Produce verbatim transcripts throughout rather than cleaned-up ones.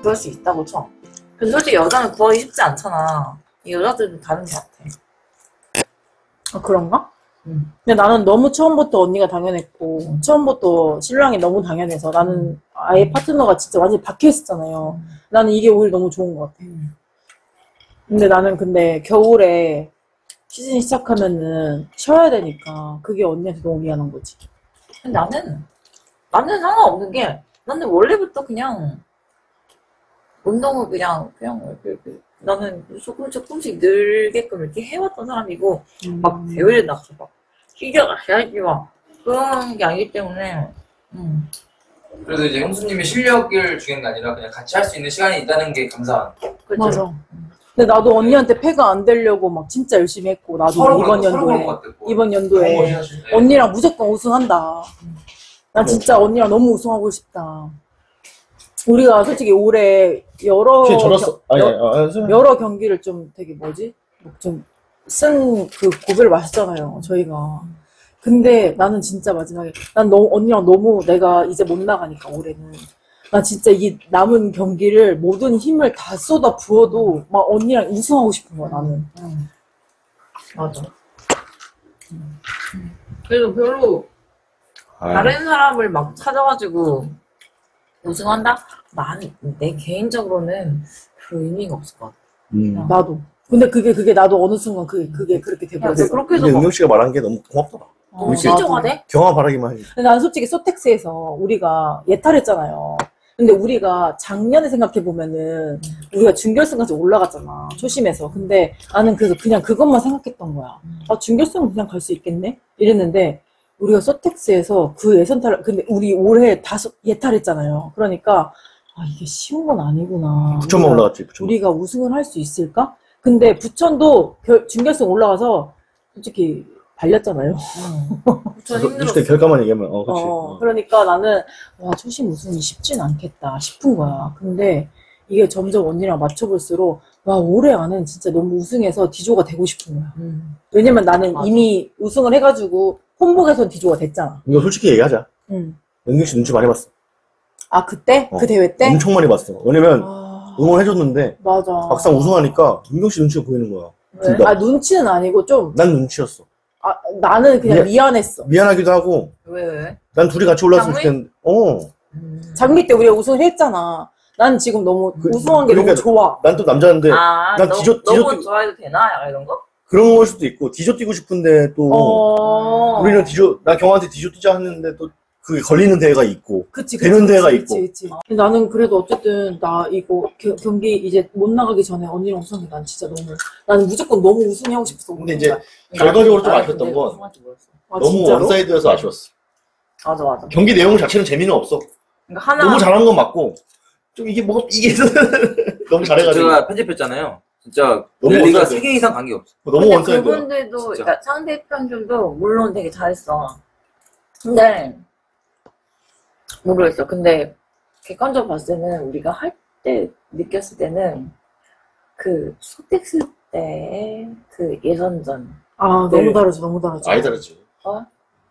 그럴 수 있다고 쳐. 근데 솔직히 여자는 구하기 쉽지 않잖아. 이 여자들도 다른 것 같아. 아, 그런가? 응. 근데 나는 너무 처음부터 언니가 당연했고, 음. 처음부터 신랑이 너무 당연해서 나는 음. 아예 파트너가 진짜 완전히 박혀 있었잖아요. 음. 나는 이게 오히려 너무 좋은 것 같아. 음. 근데 나는 근데 겨울에 시즌 시작하면은 쉬어야 되니까 그게 언니한테 너무 미안한 거지. 근데 나는, 나는 상관없는 게, 나는 원래부터 그냥, 운동을 그냥, 그냥, 이렇게, 나는 조금 조금씩 늘게끔 이렇게 해왔던 사람이고, 음. 막 대회에 나가서 막, 뛰어가야지 막, 그런 게 아니기 때문에, 음. 그래도 이제 형수님이 실력을 주는 게 아니라 그냥 같이 할 수 있는 시간이 있다는 게 감사한. 그렇죠? 맞아. 근데 나도 언니한테 패가 안 되려고 막 진짜 열심히 했고, 나도 이번 연도에, 이번 연도에 언니랑 무조건 우승한다. 난 진짜 언니랑 너무 우승하고 싶다. 우리가 솔직히 올해 여러 겨, 아니, 여, 아니, 여러 경기를 좀 되게 뭐지? 좀 쓴 그 고배를 마셨잖아요, 저희가. 근데 나는 진짜 마지막에 난 너무 언니랑 너무 내가 이제 못 나가니까 올해는 나 진짜 이 남은 경기를 모든 힘을 다 쏟아 부어도 막 언니랑 우승하고 싶은 거야 나는. 응. 맞아. 그래서 별로 아유. 다른 사람을 막 찾아가지고 우승한다? 난, 내 개인적으로는 별 의미가 없을 것 같아. 음. 나도. 근데 그게, 그게 나도 어느 순간 그게, 그게 그렇게 돼버렸어. 그렇게 해서. 근데 은경 씨가 말한 게 너무 고맙더라. 어, 실종하대? 경험 바라기만 해. 근데 난 솔직히 소텍스에서 우리가 예탈했잖아요. 근데 우리가 작년에 생각해보면은, 우리가 준결승까지 올라갔잖아. 초심에서. 근데 나는 그래서 그냥 그것만 생각했던 거야. 아, 준결승은 그냥 갈 수 있겠네? 이랬는데, 우리가 소텍스에서 그 예선탈, 근데 우리 올해 다 예탈했잖아요. 그러니까, 아, 이게 쉬운 건 아니구나. 부천만 우리가, 올라갔지, 부천. 우리가 우승을 할 수 있을까? 근데 부천도 결, 준결승 올라가서 솔직히 발렸잖아요. 부천 힘들었어. 그때 결과만 얘기하면, 어, 그치. 어, 그러니까 나는, 와, 초심 우승이 쉽진 않겠다 싶은 거야. 근데 이게 점점 언니랑 맞춰볼수록, 와, 올해 안은 진짜 너무 우승해서 디조가 되고 싶은 거야. 음. 왜냐면 나는 맞아. 이미 우승을 해가지고, 혼복에선 디조가 됐잖아. 이거 솔직히 얘기하자. 응. 은경 씨 눈치 많이 봤어. 아, 그때? 어, 그 대회 때? 엄청 많이 봤어. 왜냐면, 아... 응원해줬는데, 맞아. 막상 우승하니까 은경 씨 눈치가 보이는 거야. 왜? 아, 눈치는 아니고 좀. 난 눈치였어. 아, 나는 그냥 미안, 미안했어. 미안하기도 하고. 왜, 왜? 난 둘이 같이 올랐으면 좋겠는데, 어. 음. 장미 때 우리가 우승을 했잖아. 난 지금 너무 그, 우승한 게 그러니까 너무 좋아. 난 또 남자인데, 아, 난 너, 디조, 디조 너무 좋아해도 되나? 약간 이런 거? 그런 걸 수도 있고, 디조 뛰고 싶은데 또, 어... 우리는 디조, 나 경호한테 디조 뛰자 했는데 또, 그게 걸리는 대회가 있고, 그치, 되는 그치, 대회가 그치, 있고. 그치, 그치. 나는 그래도 어쨌든, 나 이거, 겨, 경기 이제 못 나가기 전에 언니랑 우승이 난 진짜 너무, 나는 무조건 너무 우승하고 싶었어. 근데 이제, 결과적으로 좀 아쉬웠던 건, 아, 너무 진짜로? 원사이드여서 아쉬웠어. 맞아, 맞아. 경기 내용 자체는 재미는 없어. 그러니까 하나... 너무 잘한 건 맞고, 좀 이게 뭐, 이게, 너무 잘해가지고. 제가 편집했잖아요. 진짜, 랠리가 세 개 이상 관계 없어. 너무 원사이드야. 그분들도, 그러니까 상대편들도 물론 되게 잘했어. 근데, 모르겠어. 근데, 객관적으로 봤을 때는, 우리가 할 때, 느꼈을 때는, 그, 소텍스 때, 그 예선전. 아, 네. 너무 다르지, 너무 다르지. 많이 다르지. 어?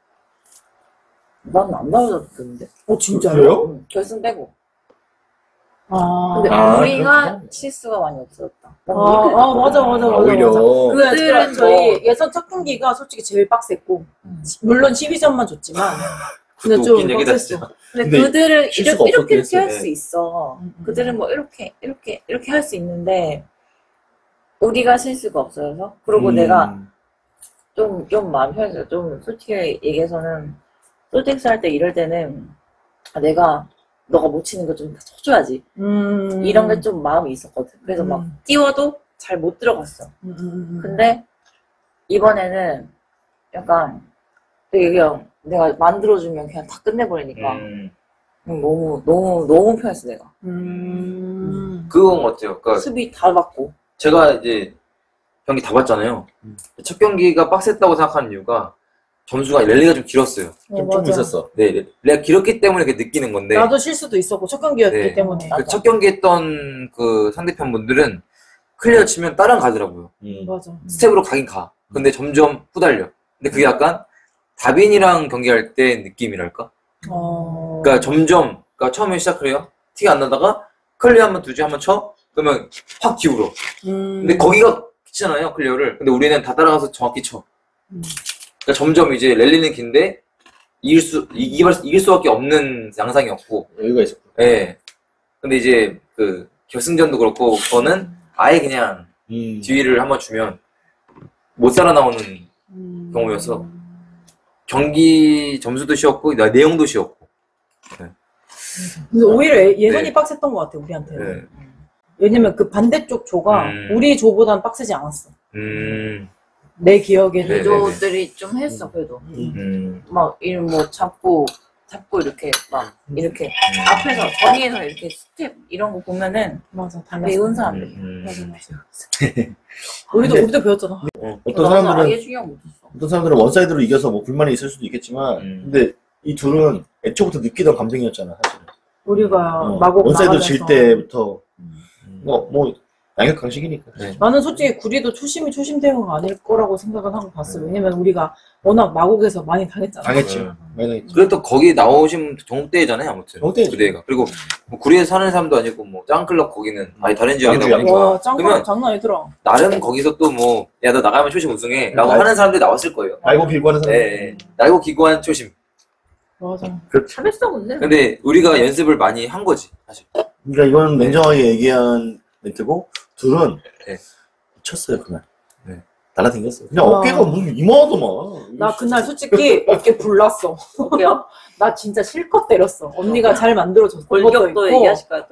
난 안 다르던데. 어, 진짜요? 그래요? 응, 결승 빼고. 아, 근데 아, 우리가 그렇구나. 실수가 많이 없어졌다. 아, 아, 맞아, 맞아, 맞아. 오히려. 맞아. 그, 그들은 그, 저희 뭐- 예선 첫 경기가 솔직히 제일 빡셌고, 음. 물론 십이 점만 줬지만, 근데 그것도 좀 웃긴 얘기다, 빡셌어. 진짜. 근데, 근데 그들은 실수가 이렇게 이렇게, 없었긴 이렇게 할 했어요. 수 있어. 음, 음. 그들은 뭐 이렇게 이렇게 이렇게 할 수 있는데 우리가 실수가 없어서. 그리고 음. 내가 좀 좀 마음 편해서 좀 솔직히 얘기해서는 솔직스 할 때 이럴 때는 아, 내가 너가 못 치는 거 좀 쳐줘야지. 음. 이런 게 좀 마음이 있었거든. 그래서 막 음. 띄워도 잘 못 들어갔어. 음, 음, 음. 근데 이번에는 약간 되게 그냥 내가 만들어주면 그냥 다 끝내버리니까 음, 그냥 너무 너무 너무 편했어 내가. 음. 그건 어때요? 그러니까 수비 다 받고. 제가 이제 경기 다 봤잖아요. 음. 첫 경기가 빡셌다고 생각하는 이유가 점수가 랠리가 좀 길었어요. 어, 좀, 맞아. 좀 있었어. 네, 랠리가 길었기 때문에 이렇게 느끼는 건데 나도 실수도 있었고, 첫 경기였기 네. 때문에. 그 첫 경기 했던 그 상대편 분들은 클리어 치면 따라가더라고요. 음. 맞아. 스텝으로 가긴 가. 근데 점점 후달려. 근데 그게 약간 다빈이랑 경기할 때 느낌이랄까? 어. 그러니까 점점, 그러니까 처음에 시작을 해요. 티가 안 나다가 클리어 한번 두지 한번 쳐? 그러면 확 기울어. 음. 근데 거기가 치잖아요, 클리어를. 근데 우리는 다 따라가서 정확히 쳐. 음. 그러니까 점점 이제 랠리는 긴데 이길 수 이길, 이길 수밖에 없는 양상이었고. 여유가 있었고. 예. 근데 이제 그 결승전도 그렇고 그거는 아예 그냥 음. 뒤를 한번 주면 못 살아나오는 음. 경우여서 경기 점수도 쉬웠고 나- 내용도 쉬웠고. 근데 오히려 예- 예선이 네. 빡셌던 것 같아 우리한테는. 네. 왜냐면 그 반대쪽 조가 음. 우리 조보단 빡세지 않았어. 음. 내 기억에는. 네. 유저들이 좀 했어 그래도. 음. 막 이름 뭐 잡고 잡고 이렇게 막 이렇게 앞에서 전위에서 이렇게 스텝 이런 거 보면은 맞아 되게 달랐어. 은사한데. 음. 맞아 맞아. 우리도 근데- 우리도 배웠잖아. 어떤 나는 사람들은 아예 중요 못했어. 어떤 사람들은 원사이드로 이겨서 뭐 불만이 있을 수도 있겠지만 음. 근데 이 둘은 애초부터 느끼던 감정이었잖아 사실은. 우리가 어, 마곡 원사이드 나가면서. 질 때부터 음. 뭐, 뭐 양육 강식이니까. 네. 나는 솔직히 구리도 초심이 초심대로가 아닐 거라고 생각을 하고 봤어. 왜냐면 우리가 워낙 마곡에서 많이 당했잖아. 당했지. 음. 많이 당했지. 그래도 거기 나오신 정대잖아요, 아무튼. 정대죠. 그대가. 그리고 뭐 구리에 사는 사람도 아니고 뭐 짱클럽 거기는 아예 다른 지역이다 양주, 보니까 와 짱구 그러면- 장난 아니더라. 나름 거기서 또 뭐 야 너 나가면 초심 우승해 라고 알- 하는 사람들이 나왔을 거예요. 알고 빌고 하는 사람. 예, 예. 날고 기구한 초심. 맞아. 잘했어 근데. 근데 우리가 연습을 많이 한 거지, 사실. 그러니까 이건 냉정하게 얘기한 멘트고 둘은 네. 미쳤어요 그날. 네. 날라댕겼어. 그냥 와. 어깨가 무슨 이만하더만. 나 그날 솔직히 어깨 불났어. 어때요? 나 진짜 실컷 때렸어. 언니가 잘 만들어줬어. 골격도 얘기하실 거야 또.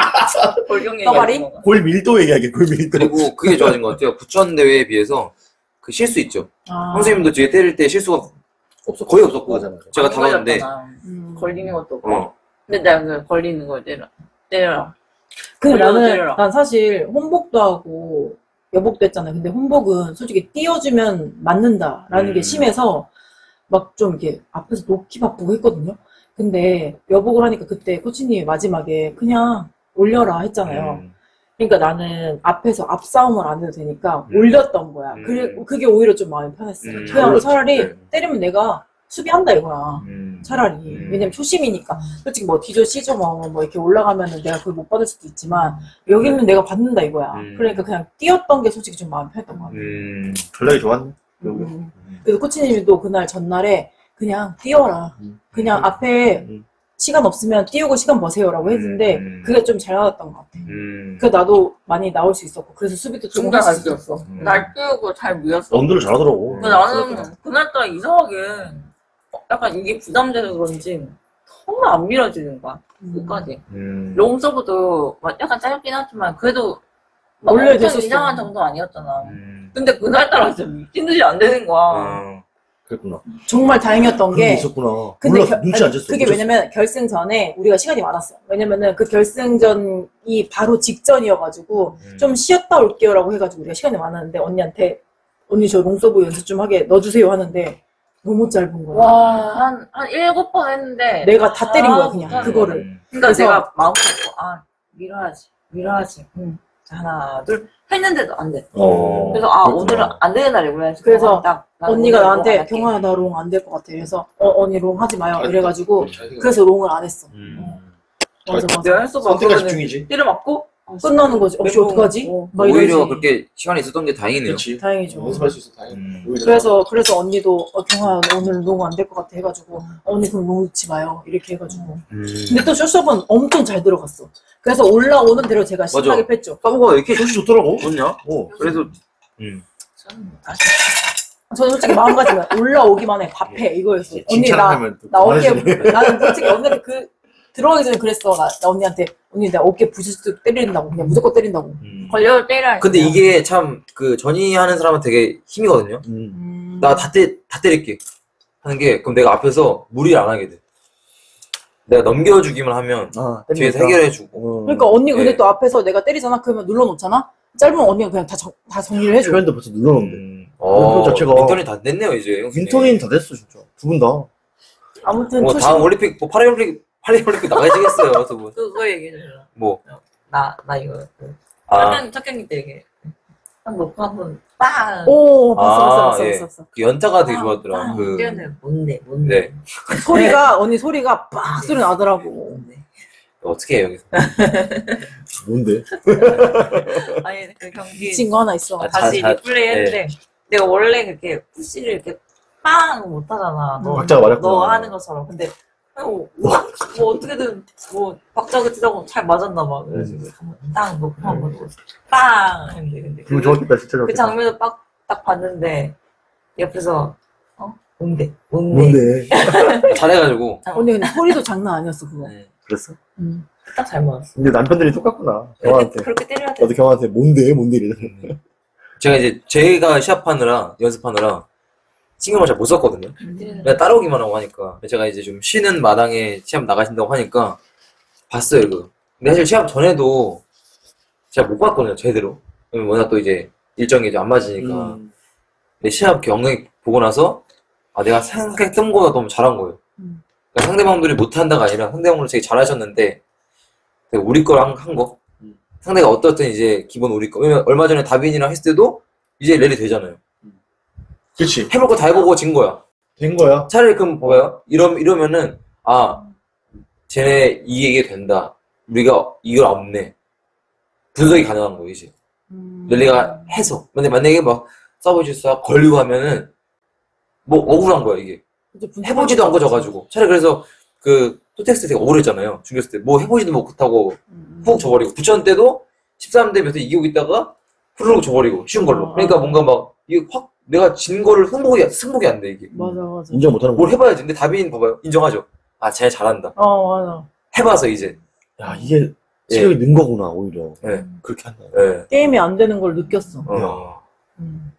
골격 떠발이? 얘기하는 거. 골 밀도 얘기하게 골 밀도. 그리고 그게 좋아진 것 같아요. 부천 대회에 비해서 그 실수 있죠. 아. 형수님도 뒤에 때릴 때 실수가 없어. 거의 없었고 맞아, 맞아. 제가 안 다 봤는데 걸렸잖아. 음. 걸리는 것도 없고. 어. 근데 내가 그 걸리는 걸 때려. 때려라. 근데 때려, 나는 때려라. 난 사실 혼복도 하고 여복도 했잖아. 근데 혼복은 솔직히 띄워주면 맞는다라는 음. 게 심해서 막 좀 이렇게 앞에서 놓기 바쁘고 했거든요. 근데 여복을 하니까 그때 코치님이 마지막에 그냥 올려라 했잖아요. 음. 그러니까 나는 앞에서 앞싸움을 안 해도 되니까 음. 올렸던 거야. 음. 그래, 그게 오히려 좀 마음이 편했어. 음. 그냥 올렸지. 차라리 네. 때리면 내가 수비한다 이거야. 음. 차라리. 음. 왜냐면 초심이니까. 솔직히 뭐 디조 시조 뭐, 뭐 이렇게 올라가면은 내가 그걸 못 받을 수도 있지만 여기는 내가 받는다 이거야. 음. 그러니까 그냥 뛰었던 게 솔직히 좀 마음이 편했던 것 같아. 음. 전략이 좋았네. 음. 그래서 코치님도 그날 전날에 그냥 뛰어라. 음. 그냥 앞에 음. 시간 없으면 띄우고 시간 버세요라고 했는데 음. 그게 좀 잘 나왔던 것 같아. 음. 그래서 나도 많이 나올 수 있었고 그래서 수비도 좀 중간 할 잘 수 있었어. 뛰었어. 음. 날 뛰고 잘 밀었어. 런드를 잘하더라고. 근데 나는 그날따라 이상하게 약간 이게 부담돼서 그런지 너무 안 밀어지는 거야. 끝까지. 음. 롱서브도 막 약간 짧긴 하지만 그래도 막 원래 엄청 됐었어. 이상한 정도 아니었잖아. 음. 근데 그날따라 진짜 미친 듯이 안 되는 거야. 어. 그랬구나. 정말 다행이었던 그런 게 게 있었구나. 근데 몰랐어. 결- 눈치 안 아니, 챘어. 그게 놓쳤어. 왜냐면 결승 전에 우리가 시간이 많았어. 왜냐면은 그 결승전이 바로 직전이어가지고 음. 좀 쉬었다 올게요라고 해가지고 우리가 시간이 많았는데 언니한테 언니 저 롱서브 연습 좀 하게 넣어주세요 하는데 너무 짧은 거야. 와, 한, 한 일곱 번 했는데. 내가 다 때린 거야 아, 그냥 못하는 그거를. 음. 그러니까 그래서- 내가 마음 먹고, 아, 밀어야지, 밀어야지. 응. 하나, 둘, 했는데도 안 돼. 어. 그래서, 아, 그렇구나. 오늘은 안 되는 날이구나. 해서 그래서 딱, 나는 언니가 오늘 나한테 롱안 할게. 경아야 나 롱 안 될 것 같아. 그래서 어 언니 롱 하지 마요 아, 이래가지고 잘 생각- 그래서 롱을 안 했어. 음. 맞아 맞아. 내가 했어 봐. 선택과 그러면은 집중이지. 때려 맞고, 끝나는 거지. 어씨 어떡하지? 어. 막 오히려 이러지. 그렇게 시간이 있었던 게 다행이네요. 그렇지. 다행이죠. 연습할 수 있어 다행. 음. 오히려. 그래서 그래서 언니도 어, 경아 오늘 롱 안 될 것 같아 해가지고 어, 언니 그럼 롱 넣지 마요 이렇게 해가지고. 음. 근데 또 쇼숍은 엄청 잘 들어갔어. 그래서 올라오는 대로 제가 신나게 뺐죠. 까보가 왜 이렇게 조시 좋더라고. 좋냐? 어. 그래서 음. 저는 뭐 다시. 저는 솔직히 마음가짐은 올라오기만 해 밥해 이거였어. 언니 나 칭찬하면 또 나 어깨 그만하시네. 나는 솔직히 언니한테 그 들어가기 전에 그랬어. 나, 나 언니한테 언니 나 어깨 부스스 때린다고 그냥 무조건 때린다고. 음. 걸려도 때려야 근데 이게 참 그 전이하는 사람은 되게 힘이거든요. 음. 음. 나 다 때, 다 때릴게 하는 게 그럼 내가 앞에서 무리를 안 하게 돼. 내가 넘겨주기만 하면 아, 뒤에서 해결해주고. 어. 그러니까 언니 근데 예. 또 앞에서 내가 때리잖아. 그러면 눌러놓잖아. 짧으면 언니가 그냥 다, 정, 다 정리를 해줘. 표현도 벌써 눌러놓는데. 음. 그 어, 자체가- 인턴이 다 됐네요 이제. 형수님. 윈터인 다 됐어 진짜. 두 분 다. 아무튼 뭐 초심. 다음 올림픽, 뭐 파리올림픽, 파리올림픽 나가야겠어요 두 분. 그거 얘기해줘. 뭐. 나, 나 이거. 그 아, 착한, 착한이 때 얘기해. 딱 놓고 한번 빵! 오 봤어 아, 봤어 봤어 예. 봤어, 봤어. 그 연타가 되게 빵, 좋았더라. 빵. 그, 때렸는데 뭔데, 뭔데. 네. 소리가 언니 소리가 빡 소리 나더라고. 뭔데. 어떻게 해 여기서? 뭔데? 아니 그 경기 미친 거 하나 있어. 아, 다시 자- 자- 리플레이 했는데 내가 원래 그렇게 푸시를 이렇게 빵 못하잖아. 너, 박자가 맞았구나. 너 하는 것처럼. 근데 뭐, 뭐, 뭐 어떻게든 뭐 박자가 치다고 잘 맞았나 봐. 그래서 땅 놓고 한번 빵 했는데 근데 기분 그, 좋았겠다, 진짜 그 좋았겠다. 장면을 딱, 딱 봤는데 옆에서 어? 뭔데? 뭔데? 뭔데? 잘해가지고. 언니 근데 소리도 장난 아니었어 그거. 네. 그랬어? 음. 딱 잘 맞았어. 근데 남편들이 똑같구나. 그렇게, 경아한테. 그렇게 때려야 돼. 나도 경아한테 뭔데? 뭔데? 이러잖아. 제가 이제 제가 시합하느라 연습하느라 신경을 잘 못 썼거든요. 때려야 그냥 따라오기만 하고 하니까 제가 이제 좀 쉬는 마당에 시합 나가신다고 하니까 봤어요 그. 근데 사실 시합 전에도 제가 못 봤거든요 제대로. 왜냐면 워낙 또 이제 일정이 이제 안 맞으니까. 음. 근데 시합 경기 보고 나서 아 내가 생각했던 것보다 너무 잘한 거예요. 음. 그러니까 상대방들이 못한다가 아니라 상대방들 되게 잘하셨는데 되게 우리 걸 한 거. 음. 상대가 어떻든 이제 기본 우리 거. 왜냐면 얼마 전에 다빈이랑 했을 때도 이제 랠리 되잖아요. 그치. 해볼 거 다 해보고 진 거야. 된 거야. 차라리 그럼 봐봐요. 이러, 이러면은, 아, 쟤네 이게 된다. 우리가 이걸 없네. 분석이 가능한 거예요, 이제. 음. 랠리가 해서. 근데 만약에 막 서브주스가 걸리고 하면은, 뭐 억울한 거야, 이게. 이제 분석을 해보지도 않고 져가지고. 차라리 그래서 그, 토텍스 되게 억울했잖아요. 중겼을 때. 뭐 해보지도 못하고 음. 훅 져버리고. 부천 때도 십삼 대 몇에 이기고 있다가 후루룩 져버리고. 쉬운 걸로. 아. 그러니까 뭔가 막, 이게 확, 내가 진 거를 승복이, 승복이 안 돼, 이게. 맞아 맞아. 인정 못하는 뭘 거. 해봐야지. 근데 다빈 봐봐요. 인정하죠. 아, 쟤 잘한다. 어 맞아. 해봐서 이제. 야, 이게 체력이 는 거구나, 오히려. 예. 그렇게 한다. 예. 게임이 안 되는 걸 느꼈어. 어. 음.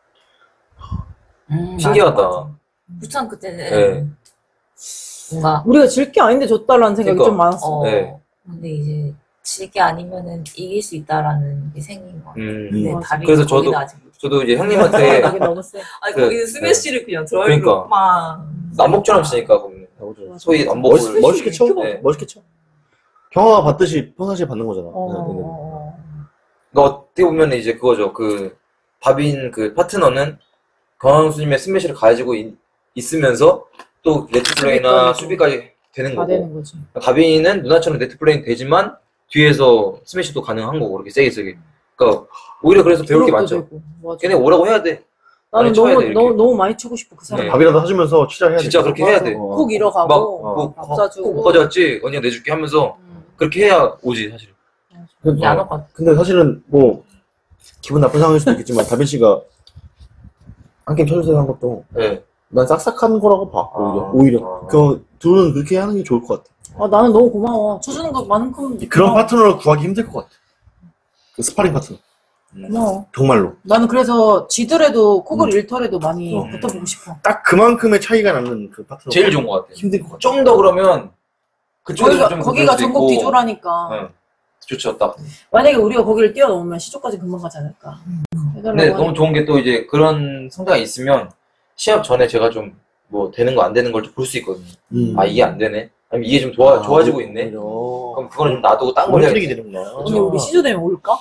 음, 신기하다. 맞아, 맞아. 부천 그때는 네. 뭔가 우리가 질 게 아닌데 졌다라는 생각이 그러니까. 좀 많았어. 어 네. 근데 이제 질 게 아니면은 이길 수 있다라는 게 생긴 거야. 음. 근데 맞아. 답이 그래서 저도- 거기는 아직 못. 저도 이제 형님한테 그게 너무 세. 아니 그- 거기는 스매시를 그냥 드라이브로 그러니까. 막. 남목처럼 치니까 거기는. 나오죠. 소위 멋, 남목을. 멋있게 쳐. 네. 멋있게 쳐. 경아가 받듯이 평상시에 받는 거잖아. 어, 네, 네. 어, 어. 그러니까 어떻게 보면 이제 그거죠. 그 다빈 그 파트너는 강원수님의 스매시를 가지고 있, 있으면서 또 네트 플레이나 수비까지. 수비까지 되는 다 거고. 되는 거지. 다빈이는 누나처럼 네트 플레이는 되지만 뒤에서 스매시도 가능한 거고 그렇게 세게 세게. 그러니까 오히려 그래서 배울 게 기록도 많죠. 되고. 맞아. 걔네 오라고 해야 돼. 나는 많이 쳐야 너무 돼, 이렇게. 너무 너무 많이 치고 싶어 그 사람. 네. 밥이라도 사주면서 치자 해야 돼. 진짜 그렇게 해야 돼. 어. 꼭 잃어가고 막, 어. 밥 사주고. 꼭 가져왔지? 언니가 내줄게 하면서 음. 그렇게 해야 오지 사실. 근데, 안 왔거든. 근데 사실은 뭐 기분 나쁜 상황일 수도 있겠지만 다빈 씨가 한 게임 쳐주세요 한 것도 네. 난 싹싹한 거라고 봐. 오히려. 아. 오히려. 아. 그 둘은 그렇게 하는 게 좋을 것 같아. 아, 나는 너무 고마워. 쳐주는 것만큼 그런 고마워. 파트너를 구하기 힘들 것 같아. 그 스파링 파트너. 고마워. 정말로. 나는 그래서 지더라도 코골 음. 일터라도 많이 어. 붙어보고 싶어. 딱 그만큼의 차이가 나는 그 파트너. 제일 좋은 것 같아. 힘들 것 같아. 좀 더 그러면 그쪽에서 거기가, 좀 거기가 그럴 수도 전국 있고. 기조라니까. 응. 좋죠, 딱. 만약에 우리가 거기를 뛰어넘으면 시조까지 금방 가지 않을까. 근데 해달라고 너무 좋은 게 또 이제 그런 성장이 있으면 시합 전에 제가 좀 뭐 되는 거 안 되는 걸 좀 볼 수 있거든요. 음. 아, 이게 안 되네? 아니면 이게 좀 좋아, 아, 좋아지고 있네? 오히려. 그럼 그거는 좀 놔두고 딴 걸 모니터링이 해야지. 되는구나. 언니 우리 시조 되면 올까?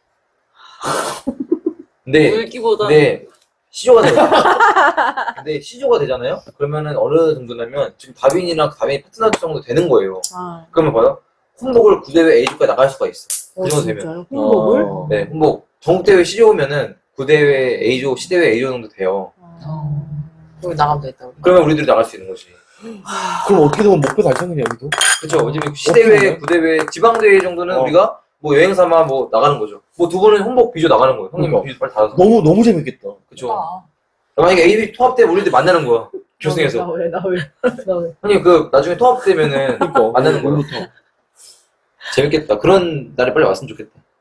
근데, 울기보다 근데 시조가 되잖아요. 근데 시조가 되잖아요? 그러면은 어느 정도냐면 지금 다빈이랑 다빈이 파트너 정도 되는 거예요. 아, 그러면 봐요. 홍복을 구대회 A조까지 나갈 수가 있어. 어, 그 정도 되면. 진짜요? 홍보를? 어. 네, 홍복. 전국대회 시조면은 구대회 A조, 시대회 A조 정도 돼요. 어. 거기 나가면 되겠다. 우리. 그러면 우리들이 나갈 수 있는 거지. 그럼 어떻게 되면 목표 달성이냐, 여기도? 그쵸. 어차피 시대회, 없겠네. 구대회, 지방대회 정도는 어. 우리가 뭐 여행 삼아 뭐 나가는 거죠. 뭐 두 분은 홍복 비조 나가는 거예요. 형님 그러니까. 비조 빨리 달아서. 너무, 너무 재밌겠다. 그쵸. 아. 만약에 에이비 통합 때 우리들 만나는 거야. 결승에서. 나 왜, 나 왜, 나 왜. 형님 그 나중에 통합 되면은 그러니까. 만나는 거야. 오늘부터. 재밌겠다. 그런 날이 빨리 왔으면 좋겠다.